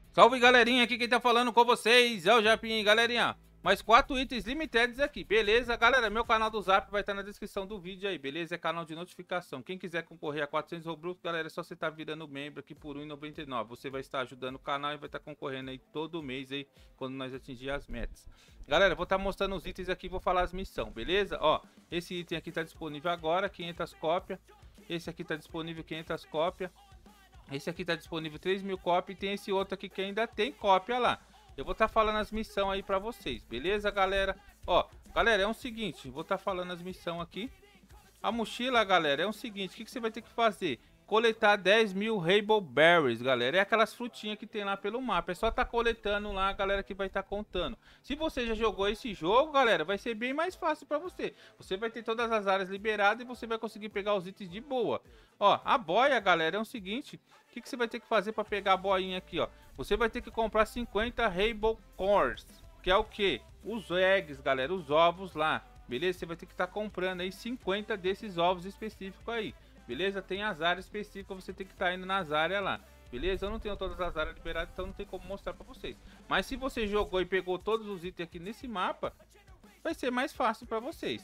Salve, galerinha, aqui quem tá falando com vocês é o Japinha, galerinha. Mais 4 itens limitados aqui, beleza? Galera, meu canal do Zap vai estar na descrição do vídeo aí, beleza? É canal de notificação. Quem quiser concorrer a 400 Robux, galera, é só você estar virando membro aqui por R$1,99. Você vai estar ajudando o canal e vai estar concorrendo aí todo mês aí, quando nós atingir as metas. Galera, vou estar mostrando os itens aqui, vou falar as missões, beleza? Ó, esse item aqui tá disponível agora, 500 cópias. Esse aqui tá disponível 500 cópias. Esse aqui tá disponível 3.000 cópias e tem esse outro aqui que ainda tem cópia lá. Eu vou estar falando as missões aí pra vocês, beleza, galera? Ó, galera, é o seguinte, vou estar falando as missões aqui. A mochila, galera, é o seguinte, o que você vai ter que fazer? Coletar 10.000 Rainbow Berries, galera. É aquelas frutinhas que tem lá pelo mapa. É só tá coletando lá, a galera que vai estar contando. Se você já jogou esse jogo, galera, vai ser bem mais fácil pra você. Você vai ter todas as áreas liberadas e você vai conseguir pegar os itens de boa. Ó, a boia, galera, é o seguinte. O que você vai ter que fazer pra pegar a boinha aqui, ó? Você vai ter que comprar 50 Rainbow Cores. Que é o que? Os eggs, galera, os ovos lá. Beleza? Você vai ter que estar comprando aí 50 desses ovos específicos aí. Beleza? Tem as áreas específicas, você tem que estar indo nas áreas lá. Beleza? Eu não tenho todas as áreas liberadas, então não tem como mostrar pra vocês. Mas se você jogou e pegou todos os itens aqui nesse mapa, vai ser mais fácil pra vocês.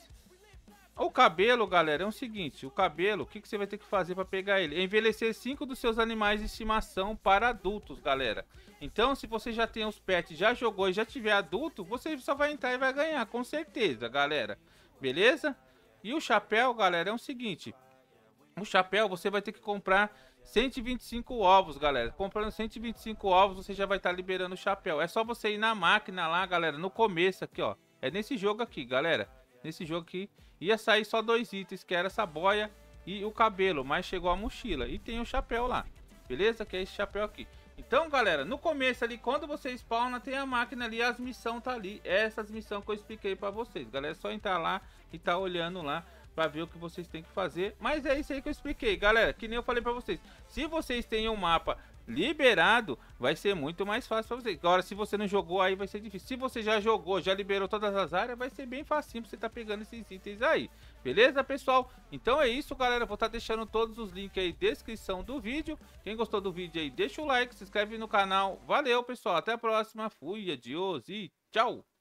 O cabelo, galera, é o seguinte, o cabelo, o que você vai ter que fazer para pegar ele? É envelhecer 5 dos seus animais de estimação para adultos, galera. Então, se você já tem os pets, já jogou e já tiver adulto, você só vai entrar e vai ganhar, com certeza, galera. Beleza? E o chapéu, galera, é o seguinte, o chapéu você vai ter que comprar 125 ovos, galera. Comprando 125 ovos, você já vai estar liberando o chapéu. É só você ir na máquina lá, galera, no começo aqui, ó. É nesse jogo aqui, galera. Nesse jogo aqui ia sair só 2 itens, que era essa boia e o cabelo, mas chegou a mochila e tem o chapéu lá. Beleza? Que é esse chapéu aqui. Então, galera, no começo ali, quando você spawna, tem a máquina ali, as missões tá ali. Essas missões que eu expliquei pra vocês. Galera, é só entrar lá e tá olhando lá para ver o que vocês têm que fazer. Mas é isso aí que eu expliquei, galera. Que nem eu falei para vocês. Se vocês têm um mapa liberado, vai ser muito mais fácil para vocês. Agora, se você não jogou, aí vai ser difícil. Se você já jogou, já liberou todas as áreas, vai ser bem facinho pra você tá pegando esses itens aí. Beleza, pessoal? Então é isso, galera. Vou estar deixando todos os links aí na descrição do vídeo. Quem gostou do vídeo aí, deixa o like, se inscreve no canal. Valeu, pessoal. Até a próxima. Fui, adiós e tchau.